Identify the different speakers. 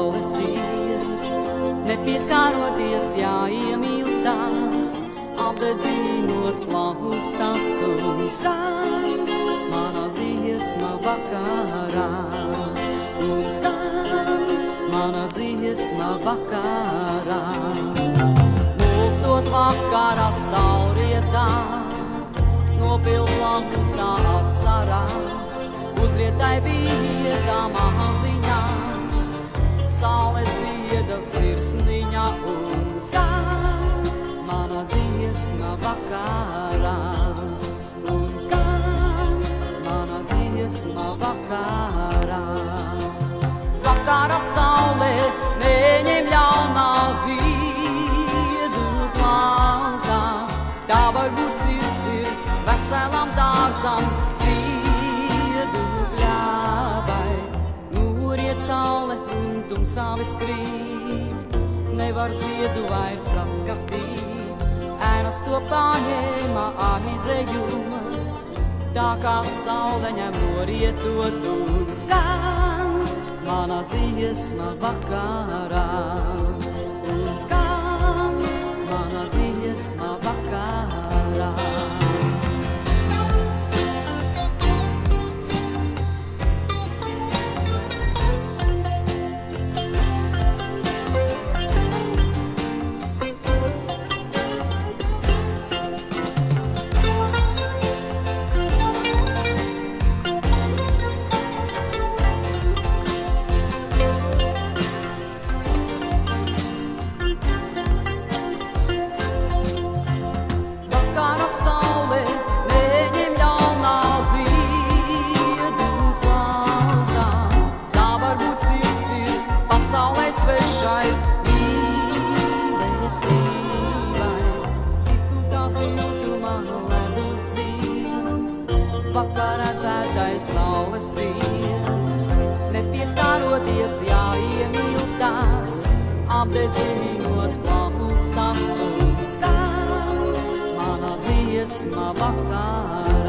Speaker 1: saules riets, nepieskāroties jāiemīl tās, apdedzinot plaukstas un skan mana dziesma vakarā. Un skan mana dziesma vakarā. Mūstot vakarā saulrietā, nopild plauktā asarā, uzrietai vietā maziņā, saule zieda sirsniņā un skan mana dziesma vakarā. Un skan mana dziesma vakarā. Vakara saule neņem ļaunā ziedu plauktā, tā varbūt sirds ir veselam dārzam, ziedu bļāvai. Noriet saule un tumsā vis krīt, nevar ziedu vairs saskatīt, ēnas to paņēma aizejot, tā kā saule ņem norietot un skan mana dziesma vakarā. Un skan mana dziesma vakarā. Vakarā dzētais saules riets, nepiestāroties jāiemīl tās, apdedzinot plaukstas un skan mana dziesma vakarā.